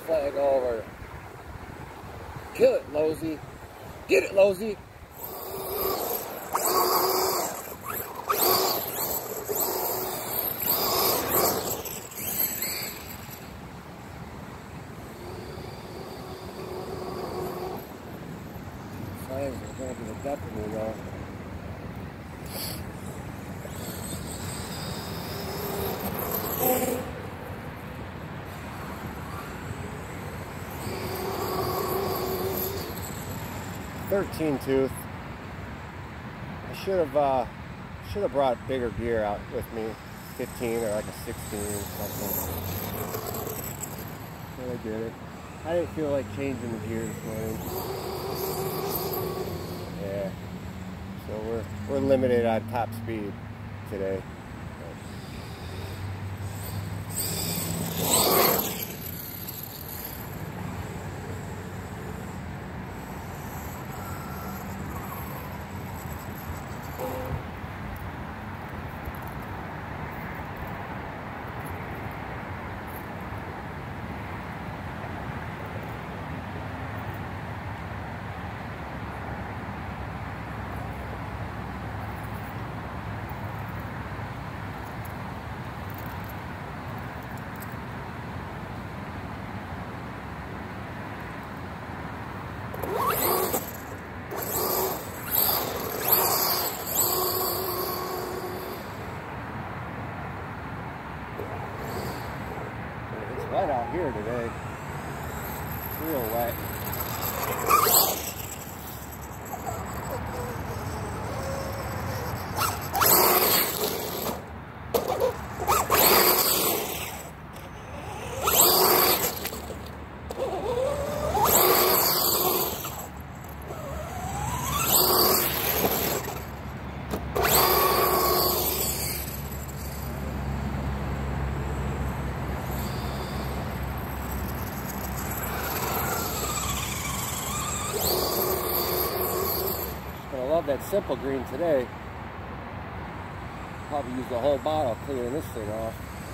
flag over. Kill it, Losey. Get it, Losey. Flags are going to be the death of me, though. .13 tooth. I should have brought bigger gear out with me, 15 or like a 16 or something. But I did it. I didn't feel like changing the gear this morning. Yeah. So we're limited on top speed today. It's wet out here today. It's real wet. I love that Simple Green today. Probably use the whole bottle cleaning this thing off.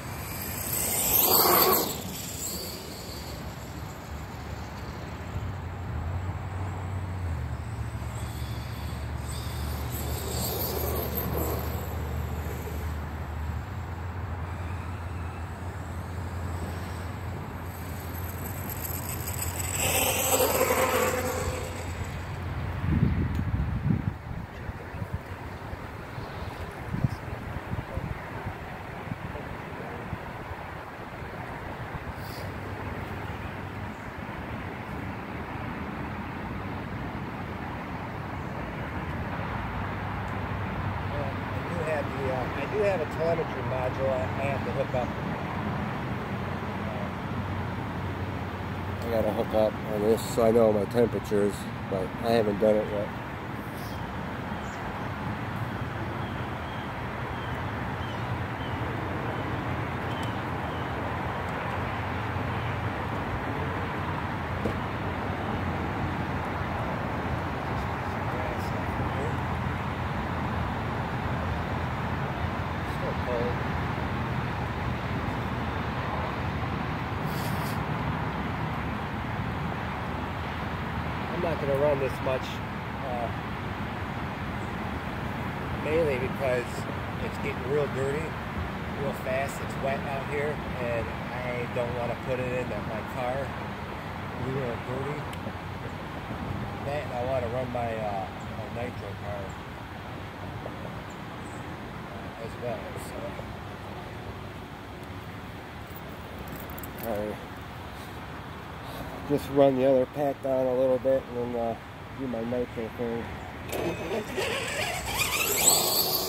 I do have a telemetry module I have to hook up. I gotta hook up on this so I know my temperatures, but I haven't done it yet. I'm not going to run this much, mainly because it's getting real dirty, real fast. It's wet out here, and I don't want to put it in my car real dirty. That, and I want to run my nitro car as well. So. All right. Just run the other pack down a little bit and then do my nitro thing.